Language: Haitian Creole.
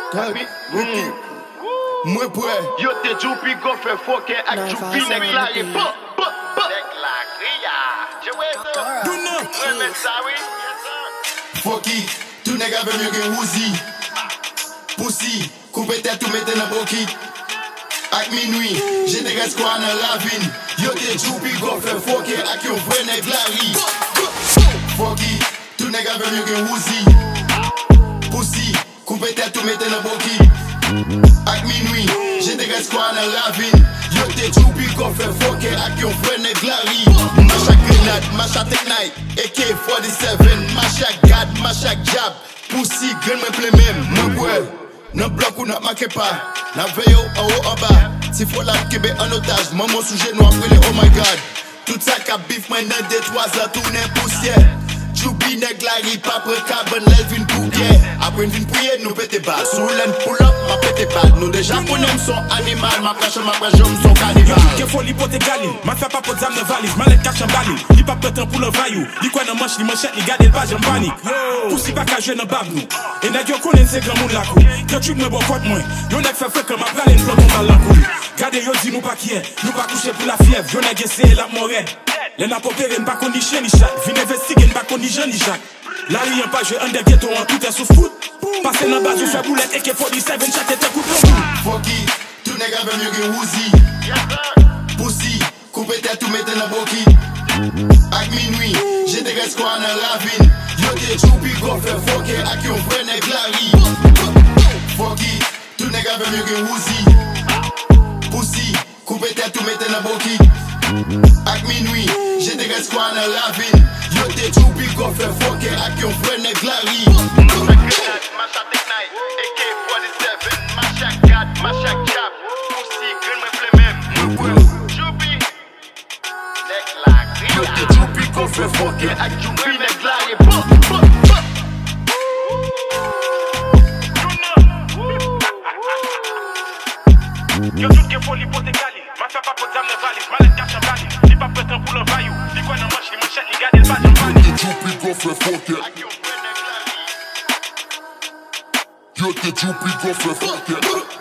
Moi prêt. Yo te djoupi go fait foke ak djoupi nek la re bo. Nek la kriya. Je wè so. Mwen men sa oui. Foki, tout nèg avec mieux que Uzi. Pussy, coupe tête tout mette dans broki. Ak minuit, j'ai des restes quoi dans la ville. Yo te djoupi go fait foke ak yon vrai nèg la ri. Foki, tout nèg avec mieux que Uzi. Pussy, coupe tête tout mette dans broki. Ak minuit, j'ai des restes quoi dans la ville. Yo te djoupi go fait foke ak yon vrai nèg la ri. Macha grenade, macha teknight, AK-47, macha gad, macha jab. Pussy, gun me ple même, moi ouais. Nan bloc ou nan manque pas. Nan veille en haut en bas. Si faut la Québec en otage, maman sous genou après oh my god. Tout ça qu'a bif moi nan des 3 ans tourner poussière. Djoupi nèg la ri pas près carbone l'el vin pouguer. Après vin prier nous pété bas. Sous l'en pull up ma pété bas. Nous déjà connaîm son animal, ma crache son cannibal. Yo faut li pote galil, ma fait pas pot zam de valise, ma let cache en balil. Li pas pétan pour le vaillou, li quoi dans manche, li manchette, li gade le page en panique. Poussi pas qu'à jouer dans bab nous. Et nèg yo connaît c'est grand monde la cou. Quand tu me bon côte moi, yo nèg fait comme ma prale une plomb dans la cou. Gade yo dit nous pas qui est, nous pas coucher pour la fièvre, yo nèg essayer la morée. Les n'a pas péré, pas qu'on ni chien ni chat. Vin investiguer, pas qu'on ni jeune ni Jacques. La rien pas jouer un des ghettos en tout est sous foot. Passer dans bas, je fais boulette et que AK-47 chaque tête coup de Foki, tout nèg avec mieux que Uzi. Pussy, coupe tête tout mette dans broki. Ak minuit, j'ai des restes quoi dans la ville. Yo te djoupi go fait foke ak yon vrai nèg la ri. Foki, tout nèg avec mieux que Uzi. Pussy, coupe tête tout mette dans broki. Ak minuit, j'ai des restes quoi dans la ville. Yo te djoupi go fait foke ak yon vrai nèg la ri. Macha teknight, AK-47, macha gad, macha jab. Pussy, gun me ple même. Djoupi nek la kriya. Yo te djoupi go fait foke ak djoupi nek la re bo. Yo tout que faut li pote galil, ma fait pas pot zam de valise, ma let cache en balil. Li pas pétan pour le vaillou, li quoi dans manche, li manchette, li gade le page en panique. Ak yon vrai nèg la ri. Yo te djoupi go fait foke.